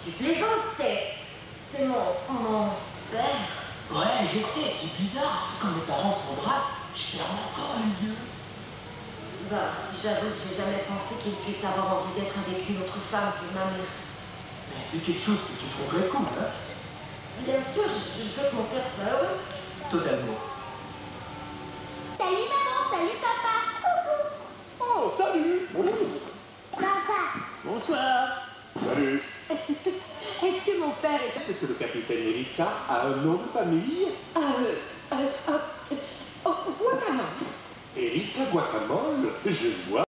Tu plaisantes, c'est mon père. Ouais, je sais, c'est bizarre. Quand mes parents s'embrassent, je ferme encore les yeux. Bah, j'avoue que j'ai jamais pensé qu'il puisse avoir envie d'être avec une autre femme que ma mère. Mais c'est quelque chose que tu trouverais cool, hein? Bien sûr, je veux que mon père soit heureux. Totalement. Salut maman, salut papa. Coucou. Oh, salut. Bonjour. Papa. Bonsoir. Salut. Est-ce que mon père est... Est-ce que le capitaine Erika a un nom de famille? Guacamole. Erika Guacamole, je vois.